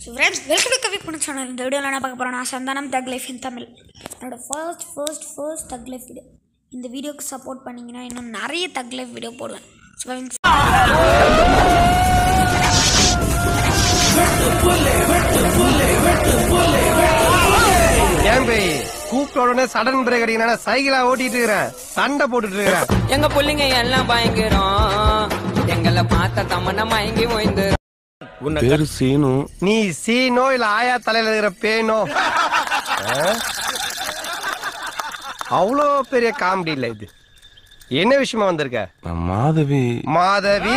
So friends, welcome to Kavik Punic channel. இந்த வீடியோல நான் பார்க்க போறேன் சந்தானம் தக் லைஃப் இன் தமிழ். என்னோட ஃபர்ஸ்ட் தக் லைஃப் வீடியோ. இந்த வீடியோக்கு சப்போர்ட் பண்ணீங்கன்னா இன்னும் நிறைய தக் லைஃப் வீடியோ போடுவேன். So friends, ஏன் பேய் கூப்பிட்ட சடன் பிரேக் அடிக்கனா சைக்கிளா ஓட்டிட்டு இருக்கேன், சண்டை போட்டுட்டு இருக்கேன். எங்க புள்ளிங்க எல்லாம் பயங்கரம், எங்களை பார்த்த தமன்னா மயங்கி போயிருந்து. பேரு சீனு. நீ சீனோ இல்ல ஆயா தலையில இருக்கிற பேனோ? அவ்வளோ பெரிய காமெடி இல்ல இது. என்ன விஷயமா வந்திருக்க? மாதவி. மாதவி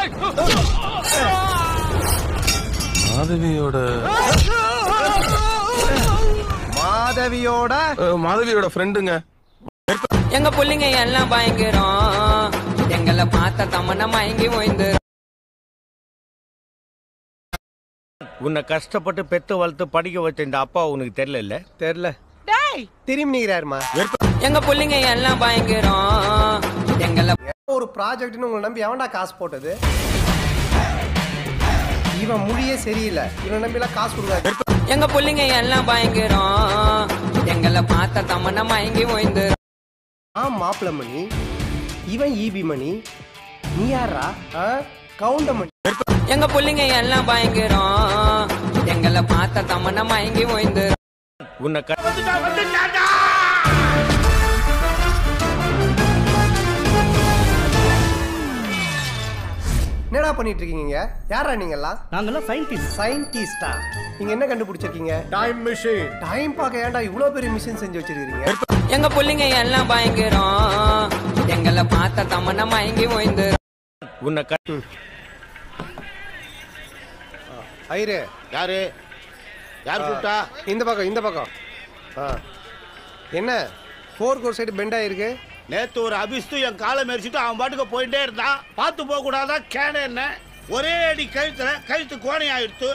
மாதவியோட ஃப்ரெண்டுங்க. எங்க புள்ளிங்க எல்லாம் பயங்கரம், எங்களை பார்த்த தமன்னா மயங்கி போயிருந்து. உன்னை கஷ்டப்பட்டு பெத்து வளர்த்து படிக்க வச்ச இந்த அப்பா உனக்கு தெரியல? தெரியல. திரும்பி நீங்கிறாருமா. எங்க புள்ளிங்க எல்லாம் பயங்கரம், எங்களை ஒரு ப்ராஜெக்ட்னு உங்களை நம்பி எவன்டா காசு போட்டது? இவன் மொழியே சரியில்லை, இவன் நம்பி எல்லாம் காசு கொடுக்காது. எங்க புள்ளிங்க எல்லாம் பயங்கரம், எங்களை பார்த்த தமன்னா மயங்கி போயிருந்து. மாப்பிள்ள மணி, இவன் ஈபி மணி, நீ யாரா கவுண்டமணி? எங்க புள்ளிங்க எல்லாம் பயங்கரம், எங்களை பார்த்த தமன்னா மயங்கி போயிருந்து. உன்னை என்னடா பண்ணிட்டு இருக்கீங்க? யாரா நீங்கெல்லாம்? நாங்கெல்லாம் சயின்டிஸ்டா? நீங்க என்ன கண்டுபிடிச்சிருக்கீங்க? Time machine. டைம் பார்க்க ஏன்டா இவ்வளவு பெரிய மிஷின் செஞ்சு வச்சிருக்கீங்க? எங்க புள்ளிங்க எல்லாம் பயங்கரம், எங்களை பார்த்த தமன்னா மயங்கி போயிருந்து. உன்னை ஐரே யாரு கூப்பிட்டா? இந்த பக்கம். என்ன 4 கோர் சைடு பெண்ட் ஆயிருக்கு? நேத்து ஒரு அபிஸ்து என் காலை மெரிச்சிட்டு அவன் பாட்டுக்கு போயிட்டே இருந்தான். பார்த்து போக கூடாதா? கேன என்ன ஒரே அடி கழுத்து கோணை ஆயிடுத்து.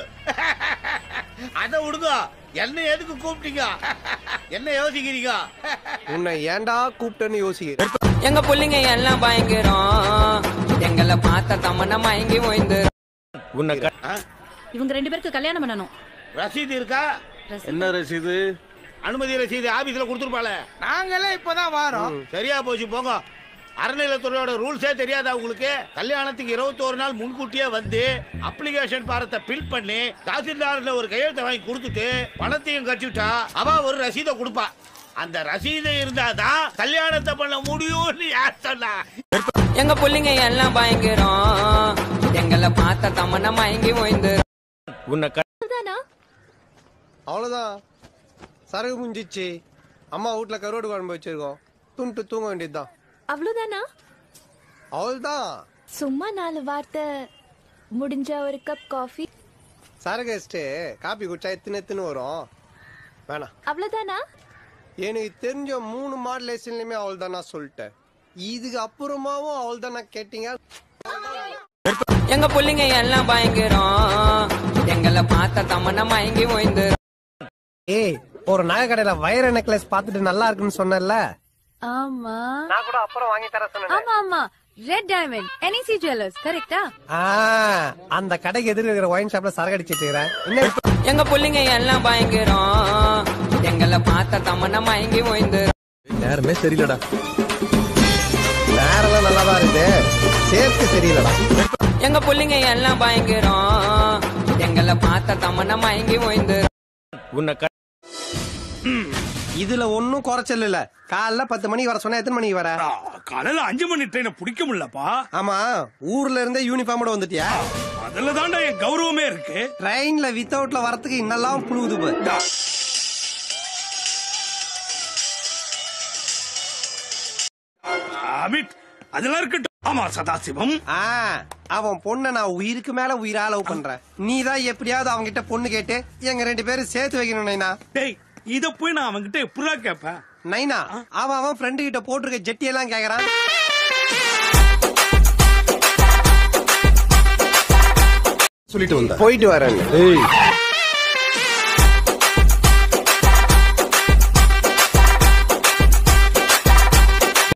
அதை விடுங்க, என்ன எதுக்கு கூப்பிட்டீங்க? என்ன யோசிக்கிறீங்க? உன்னை ஏன்டா கூப்பிட்டேன்னு யோசிக்கிறேன். எங்க புள்ளிங்க எல்லாம் பயங்கரம், எங்களை பார்த்த தமன்னா மயங்கி போயிருந்து. உன்னை இவங்க 2 பேருக்கு கல்யாணம் பண்ணணும். ரசீது இருக்கா? என்ன ரசீது? அனுமதி ரசீது ஆபீஸ்ல கொடுத்துருப்பாள. நாங்களே இப்பதான் வாரோம். சரியா போச்சு போங்க. அறநிலையத்துறையோட ரூல்ஸே தெரியாதா உங்களுக்கு? கல்யாணத்துக்கு 21 நாள் முன்கூட்டியே வந்து அப்ளிகேஷன் பாரத்தை ஃபில் பண்ணி தாசில்தார்ல ஒரு கையெழுத்தை வாங்கி கொடுத்துட்டு பணத்தையும் கட்டிவிட்டா அவ ஒரு ரசீதை கொடுப்பா. அந்த ரசீதை இருந்தாதான் கல்யாணத்தை பண்ண முடியும்னு யார் சொன்னா? எங்க புள்ளிங்க எல்லாம் பயங்கரம், எங்களை பார்த்த தமன்னா மயங்கி போயிருந்து. உன்னை அவ்வளவுதான், சரகு முடிஞ்சிச்சு. அம்மா வீட்டுல கருவாடு குழம்பு வச்சிருக்கோம், துண்டு தூங்க வேண்டியதுதான். அவ்வளவுதானா? அவ்வளவுதான். சும்மா 4 வார்த்தை முடிஞ்ச ஒரு கப் காஃபி. சரகு வச்சுட்டு காப்பி குடிச்சா எத்தனை வரும்? வேணாம். அவ்வளவுதானா? எனக்கு தெரிஞ்ச 3 மாடுலேஷன்லயுமே அவ்வளவுதானா சொல்லிட்டேன். இதுக்கு அப்புறமாவும் அவ்வளவுதானா கேட்டீங்க? எங்க புள்ளிங்க எல்லாம் பயங்கரம், எங்களை பார்த்த தமன்னா மயங்கி போயிருந்து. ஏய், ஒரு நகை கடையில வைர நெக்லஸ் பார்த்துட்டு நல்லா இருக்குன்னு சொன்னல? ஆமா, நான் கூட அப்புறம் வாங்கி தர சொன்னேன். ஆமா ரெட் டைமண்ட் NEC ஜுவல்லர்ஸ் கரெக்ட்டா? அந்த கடைக்கு எதிர இருக்கிற ஒயின் ஷாப்ல சரக்கு அடிச்சிட்டு இருக்கேன். எங்க புள்ளிங்க எல்லாம் பயங்கரம், எங்களை பார்த்த தமன்னா மயங்கி போயிருந்து. நேரமே சரியில்லடா. நேரெல்லாம் நல்லாதான் இருக்கு, சேர்த்து சரியில்லடா. எங்க புள்ளிங்க எல்லாம் பயங்கரம், எங்களை பார்த்த தமன்னா மயங்கி போயிருந்து. உன்னை இதுல ஒன்னும் குறைச்சல் இல்ல. காலைல 10 மணிக்கு வர சொன்னா எத்தனை மணிக்கு வர? காலையில 5 மணி ட்ரெயினை பிடிக்க முடியலப்பா. ஆமா, ஊர்ல இருந்தே யூனிஃபார்மோட வந்துட்டியா? அதுல தாண்டா என் கௌரவமே இருக்கு. ட்ரெயின்ல வித்தவுட்ல வரத்துக்கு இன்னெல்லாம் புழுகுது. அதெல்லாம் இருக்கட்டும். ஆமா சதாசிவம், அவன் பொண்ண நான் உயிருக்கு மேல உயிரா லவ் பண்றேன். நீதான் எப்படியாவது அவங்க கிட்ட பொண்ணு கேட்டு எங்க 2 பேரும் சேர்த்து வைக்கணும் நைனா. டேய், இத போய் நான் அவன்கிட்ட எப்படிடா கேட்பேன்? நைனா, அவன் ஃப்ரெண்டு கிட்ட போட்டிருக்க ஜெட்டி எல்லாம் கேக்குறான். சொல்லிட்டு வந்தா போயிட்டு வரேன்.